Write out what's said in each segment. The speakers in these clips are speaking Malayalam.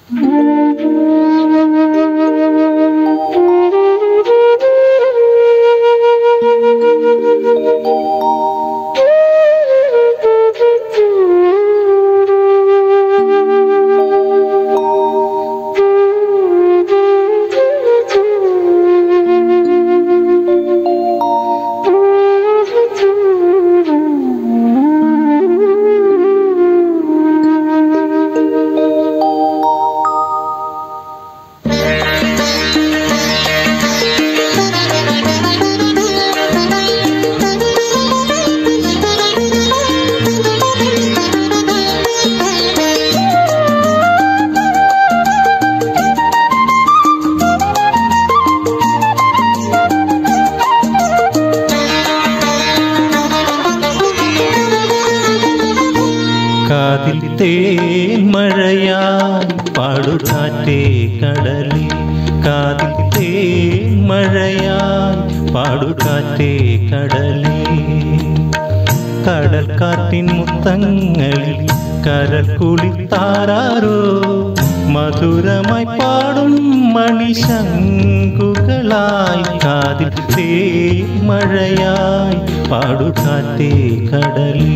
കാതിൽ തേൻ മഴയായി പാടുകാറ്റേ കടലേ, കാതിൽ തേൻ മഴയായി പാടുകാറ്റേ കടലേ. കടൽക്കാറ്റിൻ മുത്തങ്ങളിൽ കരൽ കുളിത്താരോ, മധുരമായി പാടും മണിശങ്കുകളായി. കാതിൽ തേൻ മഴയായി പാടുകാറ്റേ കടലേ.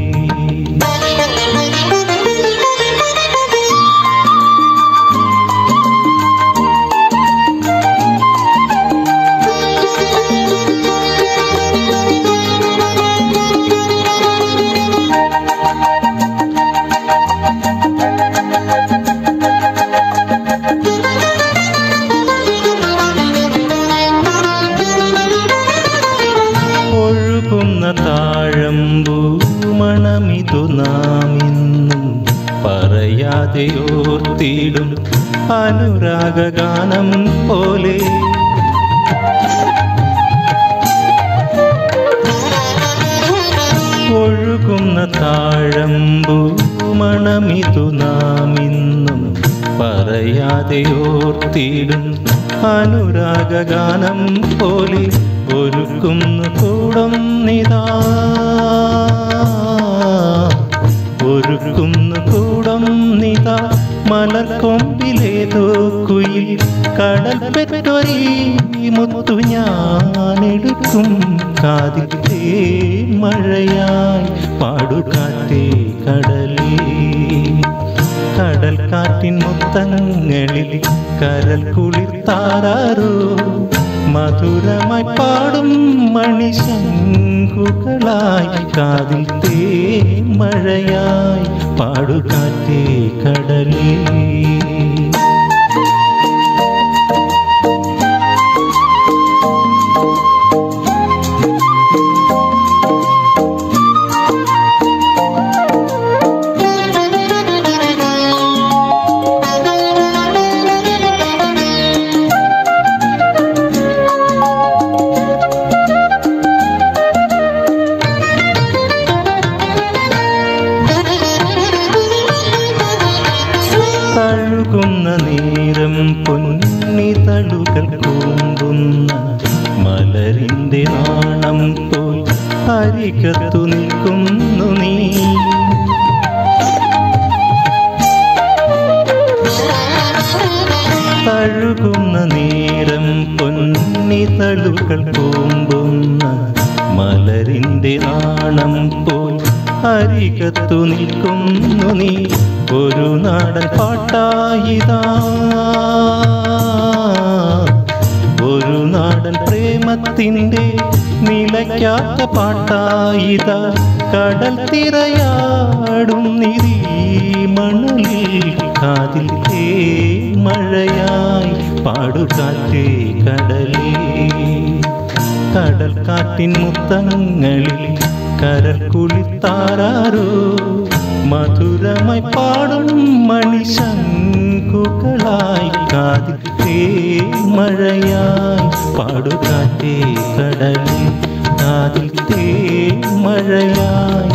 താഴമ്പൂ മണമിതു നാം ഇന്നും പറയാതെ ഓർത്തിടും അനുരാഗഗാനം പോലെ. ഒഴുകുന്ന താഴമ്പൂ മണമിതു നാം ഇന്നും പറയാതെ ഓർത്തിടും അനുരാഗഗാനം പോലെ. ഒരുക്കുന്നു കൂടൊന്നിതാ, ഒരുക്കുന്നു കൂടൊന്നിതാ, മലർക്കൊമ്പിലേതോ കുയിൽ. കടൽ പെറ്റൊരീ മുത്തു ഞാനെടുക്കും. കാതിൽ തേൻ മഴയായി പാടുകാറ്റേ കടലേ. കടൽക്കാറ്റിൻ മുത്തങ്ങളിൽ കരൽ കുളിർത്താരോ, മധുരമായി പാടും മണിശങ്കുകളായി. കാതിൽ തേൻ മഴയായി പാടുകാറ്റേ കടലേ. തഴുകുന്ന നേരം പൊന്നിതളുകൾ കൂമ്പുന്ന മലരിൻ്റെ നാണം പോൽ അരികത്തു നിൽക്കുന്നു നീ. തഴുകുന്ന നേരം പൊന്നിതളുകൾ കൂമ്പുന്ന മലരിൻ്റെ നാണം പോൽ അരികത്തു നിൽക്കുന്നു നീ. ഒരു നാടൻ പാട്ടായിതാ, ഒരു നാടൻ പ്രേമത്തിൻ്റെ നിലയ്ക്കാത്ത പാട്ടായിതാ. കടൽ തിരയാടും നിരീ മണലിൽ. കാതിൽ തേൻ മഴയായി പാടുകാറ്റേ കടലേ. കടൽക്കാറ്റിൻ മുത്തങ്ങളിൽ കരൽ കുളിത്താരോ, മധുരമായി പാടും മണിശങ്കുകളായി. കാതിൽ തേൻ മഴയായി പാടുകാറ്റേ കടലേ. കാതിൽ തേൻ മഴയായി